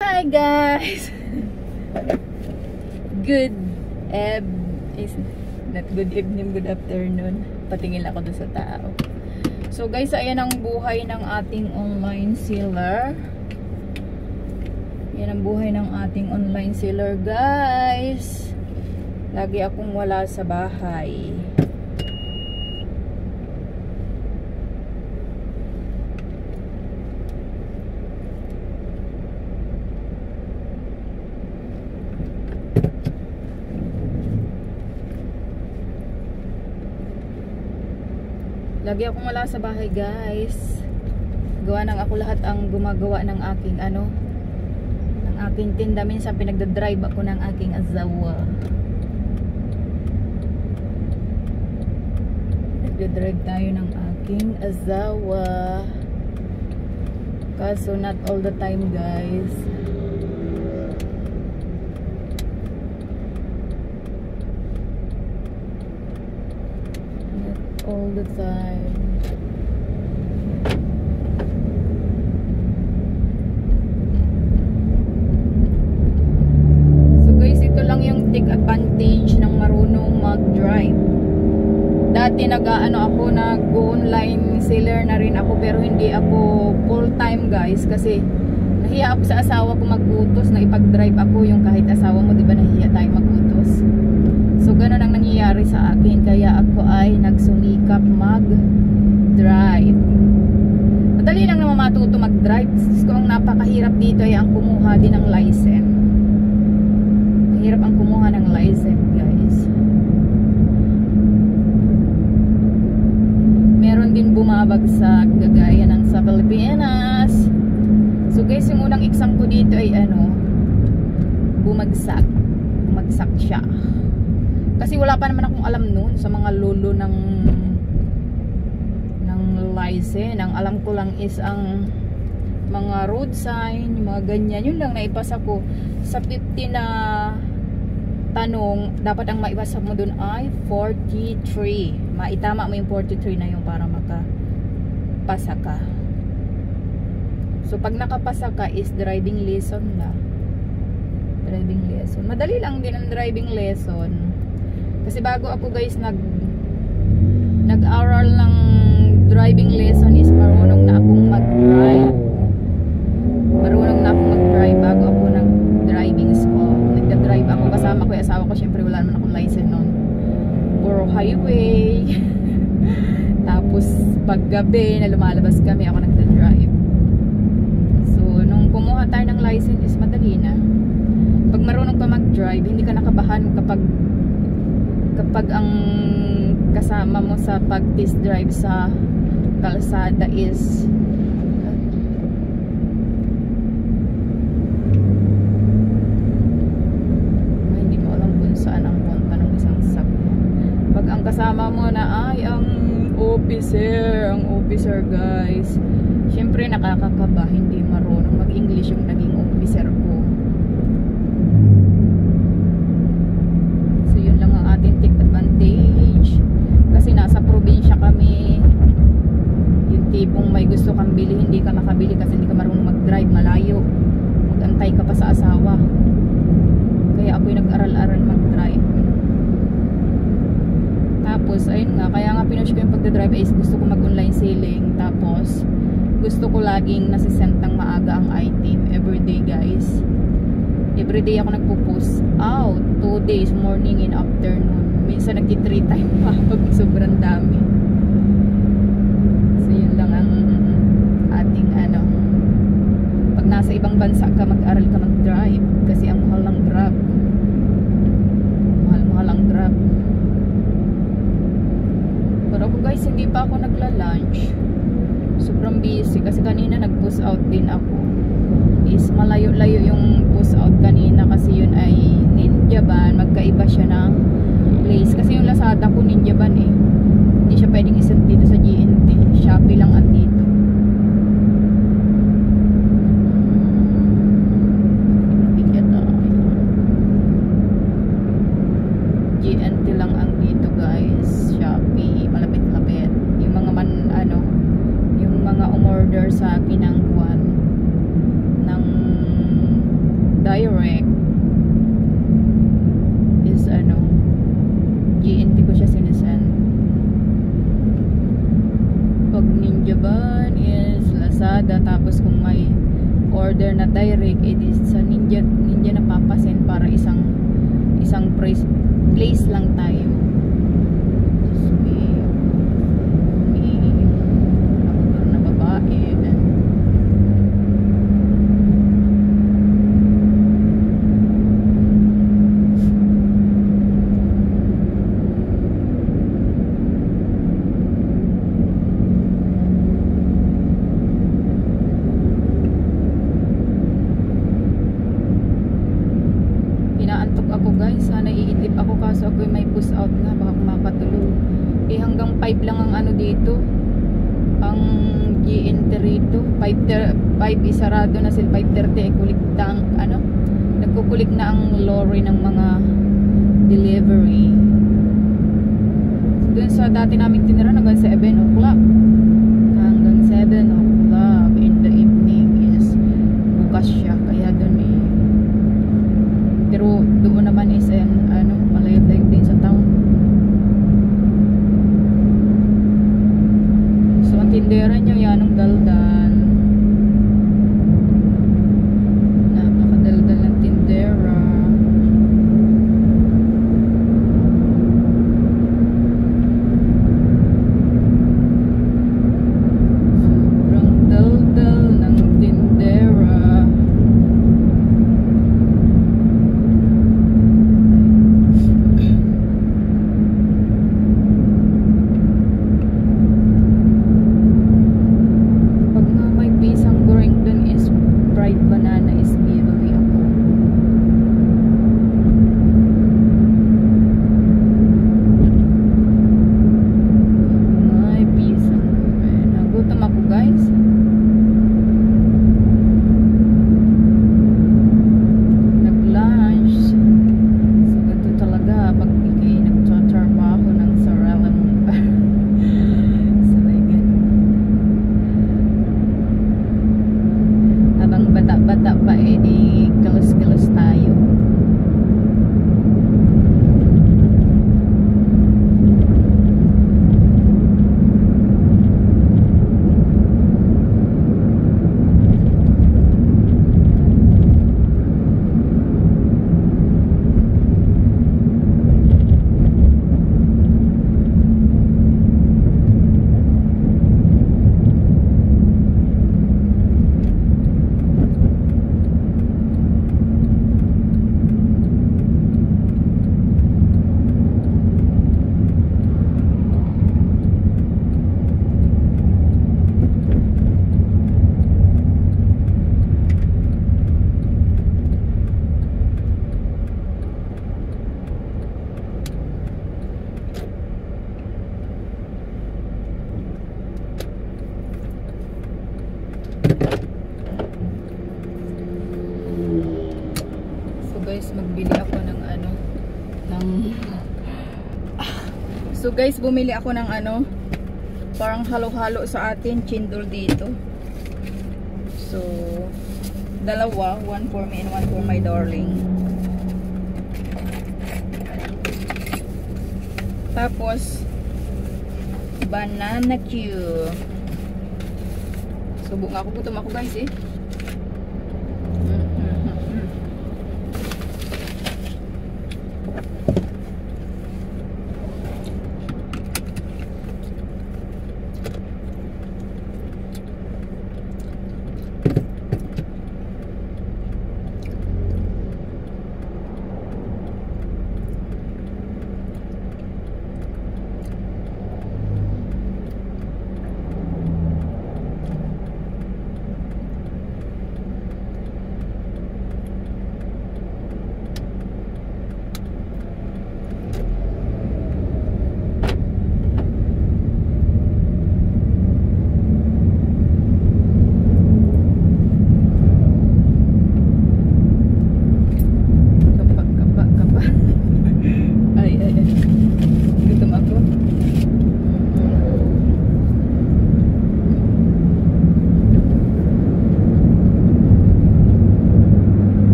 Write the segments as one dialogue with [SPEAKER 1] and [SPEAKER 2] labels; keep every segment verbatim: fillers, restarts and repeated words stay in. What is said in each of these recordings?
[SPEAKER 1] Hi guys! Good eb is not good evening, good afternoon. Patingin ako doon sa tao. So guys, ayan ang buhay ng ating online seller. Ayan ang buhay ng ating online seller guys. Lagi akong wala sa bahay. Lagi akong wala sa bahay guys. Gawa nang ako lahat ang gumagawa ng aking ano, ng aking tinda. Minsan pinagdadrive ako ng aking asawa. Nagdadrive tayo ng aking asawa. Kaso not all the time guys. All the time. So guys, ito lang yung take advantage ng marunong mag-drive. Dati nag-ano ako, nag-online seller na rin ako, pero hindi ako full time guys kasi nahiya ako sa asawa ko mag-utos na ipag-drive ako. Yung kahit asawa mo, di ba nahiya tayo mag-utos? So ganun ang nangyayari sa akin, kaya ako ay nagsumikap mag-drive. Madali lang naman matuto mag-drive. Kung ang napakahirap dito ay ang kumuha din ng license. Mahirap ang kumuha ng license guys. Meron din bumabagsak gagaya ng sa Pilipinas. So guys, yung unang exam ko dito ay ano, bumagsak. Bumagsak siya. Kasi wala pa naman akong alam noon sa mga lolo ng ng license. Ang alam ko lang is ang mga road sign, mga ganyan. Yun lang naipasa ko. Sa fifty na tanong, dapat ang maipasa mo doon ay forty-three. Maitama mo yung forty-three na yun para makapasa ka. So pag nakapasa ka is driving lesson na. Driving lesson. Madali lang din ang driving lesson. Kasi bago ako guys nag nag-aral ng driving lesson is marunong na akong mag-drive. Marunong na akong mag-drive bago ako nag-driving school. Nagda-drive ako kasama ko yung asawa ko. Syempre wala naman akong license noon. Puro highway. Tapos paggabi na lumalabas kami, ako nagda-drive. So nung kumuha tayo ng license is madali na. Pag marunong ka mag-drive, hindi ka nakabahan kapag kapag ang kasama mo sa pag-test drive sa kalsada is ay, hindi mo alam kung saan ang punta ng isang sakyan. Pag ang kasama mo na ay ang officer, ang officer guys, syempre nakakakaba, hindi marunong mag-English yung naging officer ko. Kasi nasa probinsya kami, yung tipong may gusto kang bili, hindi ka makabili kasi hindi ka marunong mag-drive, malayo, mag-antay ka pa sa asawa. Kaya ako'y nag-aral-aral mag-drive. Tapos ayun nga, kaya nga pinush ko yung pagdadrive is gusto ko mag-online selling. Tapos gusto ko laging nasisend ng maaga ang item everyday guys. Everyday ako nagpo-post out, two days, morning and afternoon. Minsan nagti-three time pa pag sobrang dami. So yun lang ang ating ano. Pag nasa ibang bansa ka, mag-aral ka mag-drive. Kasi ang mahal ng Grab. Mahal-mahal ang Grab. Pero ako guys, hindi pa ako nagla-lunch. Sobrang busy. Kasi kanina nag-post out din ako. Is malayo-layo yung post out kanina. Kasi yun ay Ninja Van. Magkaiba siya ng place. Kasi yung Lazada ko Ninja Van eh. Hindi siya pwedeng isend dito sa G N T. Shopee lang ang dito. G N T lang ang dito guys. Shopee. Malapit-lapit. Yung mga man ano, yung mga umorder sa akin ng kwan ng order na direct, it is sa Ninja Ninja na papasend para isang isang place, place lang tayo. So, may may motor na babae. Guys, sana iidlip ako kaso ako may push out nga, baka makatulog. Eh hanggang five lang ang ano dito, ang G N T rito. five isarado na sila, five thirty eh, kulik tang, ano, nagkukulik na ang lorry ng mga delivery. Doon sa dati namin tinira hanggang seven o'clock, hanggang seven o'clock in the evening is bukas siya, kaya doon eh. Pero doon naman is um, ano, malayag-layag din sa town. So ang tindera nyo yan ang daldal. Napakadaldal ng tindera. Sobrang daldal ng tindera. Bata pa eh, di kalos-kalos tayo. Guys, magbili ako ng ano ng so guys, bumili ako ng ano parang halo-halo sa atin, chendol dito. So dalawa, one for me and one for my darling. Tapos banana Q. Subo nga ako, gutom ako guys eh.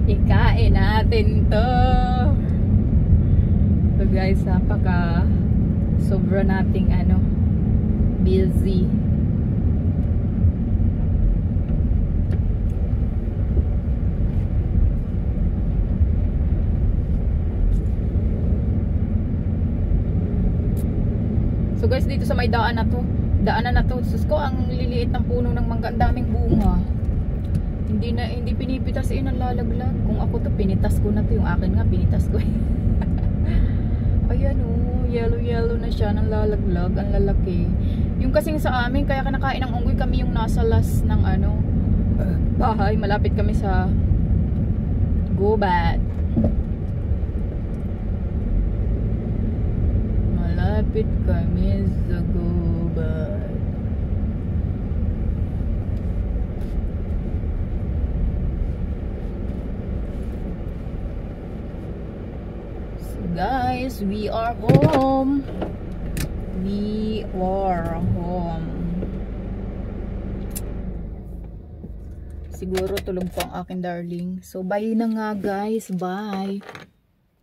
[SPEAKER 1] Ikain natin to. So guys, napaka sobra nating ano, busy. So guys, dito sa may daan na to, daanan na to, sus ko, ang liliit ng puno ng mangga, ang daming bunga. Hindi na, hindi pinipitas, eh, nalalaglag. Kung ako to, pinitas ko na to. Yung akin nga, pinitas ko. Ayan o, yellow yellow na siya, nang lalaglag, ang lalaki. Yung kasing sa amin, kaya kinakain ng unggoy, kami yung nasa last ng ano, bahay, malapit kami sa gubat. Malapit kami sa gubat. So guys, we are home. We are home. Siguro tulog pa ang aking darling. So bye na nga guys. Bye.